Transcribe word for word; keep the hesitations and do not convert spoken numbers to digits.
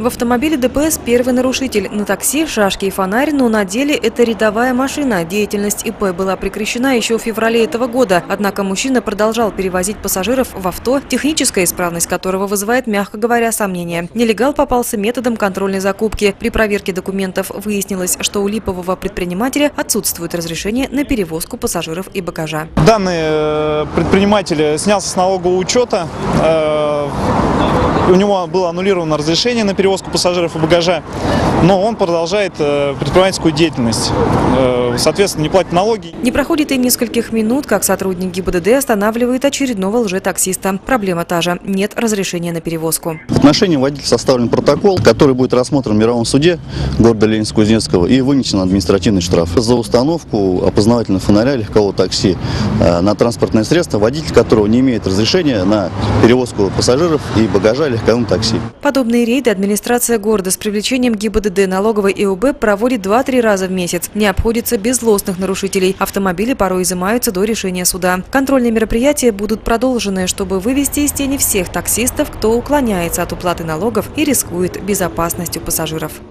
В автомобиле ДПС первый нарушитель. На такси шашки и фонарь, но на деле это рядовая машина. Деятельность ИП была прекращена еще в феврале этого года. Однако мужчина продолжал перевозить пассажиров в авто, техническая исправность которого вызывает, мягко говоря, сомнения. Нелегал попался методом контрольной закупки. При проверке документов выяснилось, что у липового предпринимателя отсутствует разрешение на перевозку пассажиров и багажа. Данный предприниматель снялся с налогового учета. У него было аннулировано разрешение на перевозку пассажиров и багажа, но он продолжает предпринимательскую деятельность, соответственно, не платит налоги. Не проходит и нескольких минут, как сотрудник ГИБДД останавливает очередного лжетаксиста. Проблема та же – нет разрешения на перевозку. В отношении водителя составлен протокол, который будет рассмотрен в мировом суде города Ленинск-Кузнецкого и вынесен административный штраф. За установку опознавательного фонаря легкового такси на транспортное средство, водитель которого не имеет разрешения на перевозку пассажиров и багажа легковым такси. Подобные рейды администрация города с привлечением ГИБДД, налоговой и ОБ проводит два-три раза в месяц. Не обходится без злостных нарушителей. Автомобили порой изымаются до решения суда. Контрольные мероприятия будут продолжены, чтобы вывести из тени всех таксистов, кто уклоняется от уплаты налогов и рискует безопасностью пассажиров.